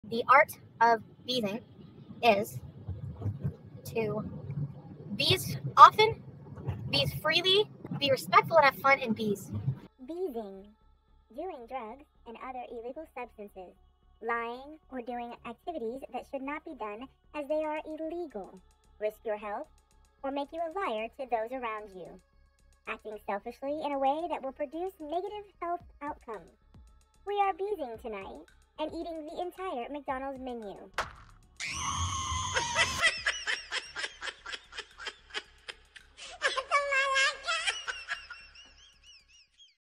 The art of beezing is to beeze often, beeze freely, be respectful, and have fun in beeze. Beezing. Doing drugs and other illegal substances. Lying or doing activities that should not be done as they are illegal. Risk your health or make you a liar to those around you. Acting selfishly in a way that will produce negative health outcomes. We are beezing tonight and eating the entire McDonald's menu.